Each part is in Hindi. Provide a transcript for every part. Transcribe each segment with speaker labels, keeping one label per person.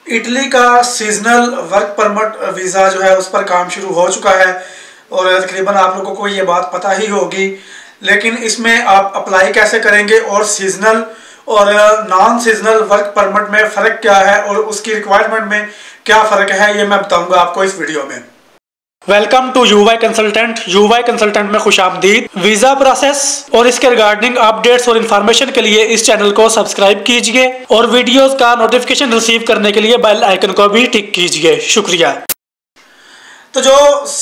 Speaker 1: इटली का सीजनल वर्क परमिट वीज़ा जो है उस पर काम शुरू हो चुका है और तकरीबन आप लोगों को ये बात पता ही होगी। लेकिन इसमें आप अप्लाई कैसे करेंगे और सीजनल और नॉन सीजनल वर्क परमिट में फ़र्क क्या है और उसकी रिक्वायरमेंट में क्या फ़र्क है, ये मैं बताऊंगा आपको इस वीडियो में। Welcome to UY consultant. UY consultant में खुशामदीद। वीज़ा प्रोसेस और इसके रिगार्डिंग अपडेट्स और इन्फॉर्मेशन के लिए इस चैनल को सब्सक्राइब कीजिए और वीडियोस का नोटिफिकेशन रिसीव करने के लिए बेल आइकन को भी टिक कीजिए। शुक्रिया। तो जो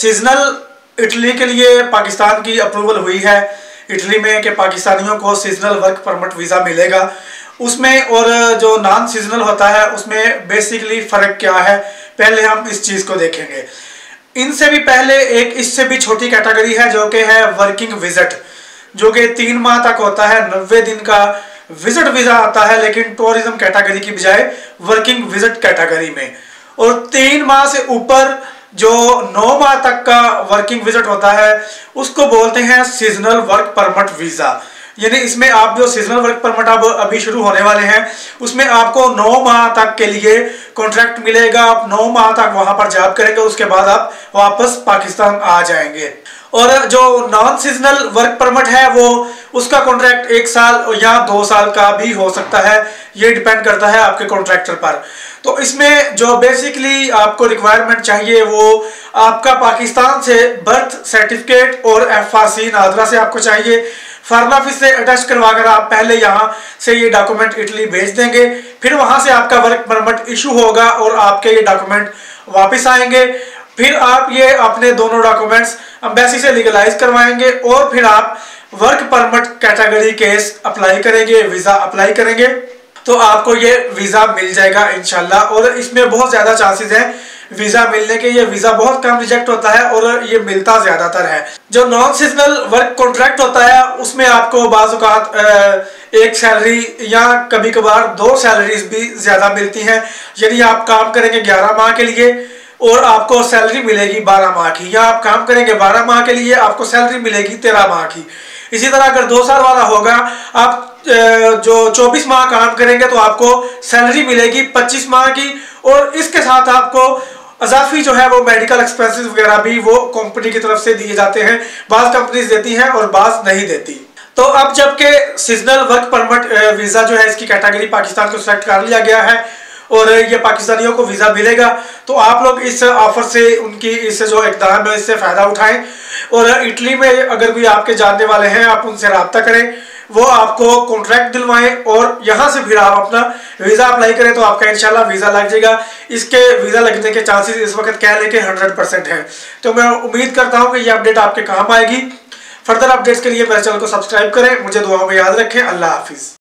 Speaker 1: सीजनल इटली के लिए पाकिस्तान की अप्रूवल हुई है इटली में कि पाकिस्तानियों को सीजनल वर्क परमिट वीज़ा मिलेगा, उसमें और जो नॉन सीजनल होता है उसमें बेसिकली फ़र्क क्या है, पहले हम इस चीज़ को देखेंगे। इनसे भी पहले एक इससे भी छोटी कैटेगरी है जो कि है वर्किंग विजिट, जो कि 3 माह तक होता है। 90 दिन का विजिट वीज़ा आता है लेकिन टूरिज्म कैटेगरी की बजाय वर्किंग विजिट कैटेगरी में। और 3 माह से ऊपर जो 9 माह तक का वर्किंग विजिट होता है उसको बोलते हैं सीजनल वर्क परमिट वीज़ा। यानी इसमें आप जो सीजनल वर्क परमिट अब अभी शुरू होने वाले हैं उसमें आपको 9 माह तक के लिए कॉन्ट्रैक्ट मिलेगा। आप 9 माह तक वहां पर जॉब करेंगे, उसके बाद आप वापस पाकिस्तान आ जाएंगे। और जो नॉन सीजनल वर्क परमिट है वो उसका कॉन्ट्रैक्ट 1 साल या 2 साल का भी हो सकता है, ये डिपेंड करता है आपके कॉन्ट्रैक्टर पर। तो इसमें जो बेसिकली आपको रिक्वायरमेंट चाहिए वो आपका पाकिस्तान से बर्थ सर्टिफिकेट और FRC नादरा से आपको चाहिए। फॉरेन ऑफिस से अटैच करवाकर आप पहले यहाँ से ये डॉक्यूमेंट इटली भेज देंगे, फिर वहाँ से आपका वर्क परमिट इशू होगा और आपके ये डॉक्यूमेंट वापस आएंगे। फिर आप ये अपने दोनों डॉक्यूमेंट्स एम्बेसी से लीगलाइज करवाएंगे और फिर आप work permit category case apply करेंगे, वीज़ा अप्लाई करेंगे तो आपको ये वीज़ा मिल जाएगा इंशाल्लाह। और इसमें बहुत ज़्यादा चांसेस हैं वीज़ा मिलने के, ये वीज़ा बहुत कम रिजेक्ट होता है और ये मिलता ज़्यादातर है। जो नॉन सीजनल वर्क कॉन्ट्रैक्ट होता है उसमें आपको बाज़ औक़ात एक सैलरी या कभी कभार 2 सैलरीज भी ज़्यादा मिलती हैं। यदि आप काम करेंगे 11 माह के लिए और आपको सैलरी मिलेगी 12 माह की, या आप काम करेंगे 12 माह के लिए आपको सैलरी मिलेगी 13 माह की। इसी तरह अगर 2 साल वाला होगा, आप जो 24 माह काम करेंगे तो आपको सैलरी मिलेगी 25 माह की। और इसके साथ आपको अजाफी जो है वो मेडिकल एक्सपेंसेस वगैरह भी वो कंपनी की तरफ से दिए जाते हैं। बाज़ कंपनीज देती हैं और बाज़ नहीं देती। तो अब जबकि सीजनल वर्क परमिट वीज़ा जो है इसकी कैटेगरी पाकिस्तान को सिलेक्ट कर लिया गया है और ये पाकिस्तानियों को वीज़ा मिलेगा, तो आप लोग इस ऑफर से उनकी इस जो इक़दाम है इससे फ़ायदा उठाएं। और इटली में अगर कोई आपके जानने वाले हैं आप उनसे रब्ता करें, वो आपको कॉन्ट्रैक्ट दिलवाएं और यहाँ से फिर आप अपना वीज़ा अप्लाई करें तो आपका इंशाल्लाह वीज़ा लग जाएगा। इसके वीज़ा लगने के चांसेस इस वक्त कह लें कि 100% हैं। तो मैं उम्मीद करता हूँ कि ये अपडेट आपके काम आएगी। फर्दर अपडेट्स के लिए मेरे चैनल को सब्सक्राइब करें। मुझे दुआओं में याद रखें। अल्लाह हाफिज़।